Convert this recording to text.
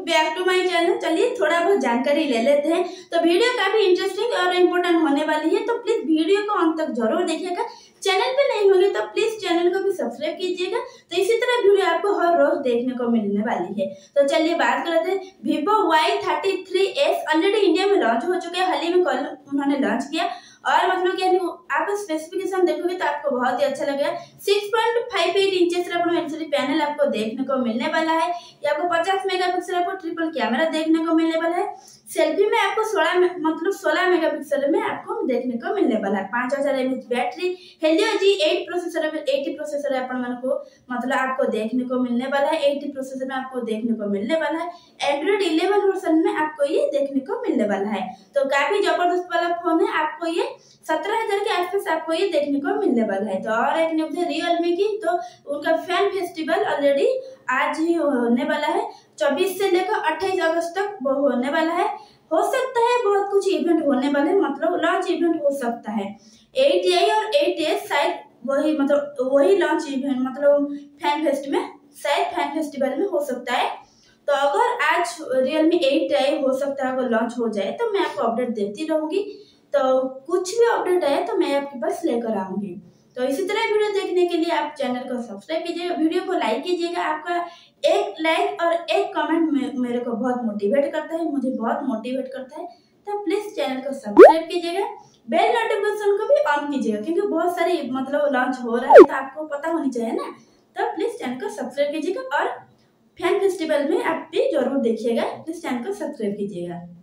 Back to my channel. चलिए थोड़ा बहुत जानकारी ले लेते हैं। तो वीडियो काफी इंटरेस्टिंग और इम्पोर्टेंट होने वाली है, तो प्लीज वीडियो को अंत तक जरूर देखिएगा। चैनल पे नहीं होंगे तो प्लीज चैनल को भी सब्सक्राइब कीजिएगा। तो इसी तरह वीडियो आपको हर रोज देखने को मिलने वाली है। तो चलिए बात करते हैं। Vivo Y33s ऑलरेडी इंडिया में लॉन्च हो चुका है, हाल ही में कल उन्होंने लॉन्च किया। और मतलब क्या आप स्पेसिफिकेशन देखोगे तो आपको बहुत ही अच्छा लगेगा। 6.58 इंचेस का एलसीडी पैनल आपको देखने को मिलने वाला है। ये आपको 50 मेगापिक्सल आपको ट्रिपल कैमरा देखने को मिलने वाला है। सेल्फी में आपको 16 मेगापिक्सल में आपको देखने को मिलने वाला है। 5000 mAh battery, Helio G8 processor 80 processor अपन को मतलब आपको देखने को मिलने वाला है। 80 प्रोसेसर में आपको देखने को मिलने वाला है। एंड्रॉइड 11 वर्जन में आपको ये देखने को मिलने वाला है। तो काफी जबरदस्त वाला फोन है। आपको ये 17,000 के आसपास आपको ये देखने को मिलने वाला है। तो और एक न्यूज़ है रियलमी की, तो उनका फैन फेस्टिवल ऑलरेडी आज ही होने वाला है। 24 से लेकर 28 अगस्त तक वो होने वाला है। हो सकता है बहुत कुछ इवेंट होने वाले, मतलब लॉन्च इवेंट हो सकता है। 8i और 8s शायद वही लॉन्च इवेंट मतलब फैन फेस्ट में, शायद फैन फेस्टिवल में हो सकता है। तो अगर आज रियलमी 8i हो सकता है अगर लॉन्च हो जाए तो मैं आपको अपडेट देती रहूंगी। तो कुछ भी अपडेट आए तो मैं आपके पास लेकर आऊंगी। तो इसी तरह वीडियो देखने के लिए आप चैनल को सब्सक्राइब कीजिएगा, वीडियो को लाइक कीजिएगा। आपका एक लाइक और एक कमेंट मेरे को बहुत मोटिवेट करता है, मुझे बहुत मोटिवेट करता है। तो प्लीज चैनल को सब्सक्राइब कीजिएगा, बेल नोटिफिकेशन को भी ऑन कीजिएगा, क्योंकि बहुत सारी मतलब लॉन्च हो रहा है तो आपको पता होनी चाहिए ना। तो प्लीज चैनल को सब्सक्राइब कीजिएगा और फैन फेस्टिवल में आप भी जरूर देखिएगा। प्लीज चैनल को सब्सक्राइब कीजिएगा।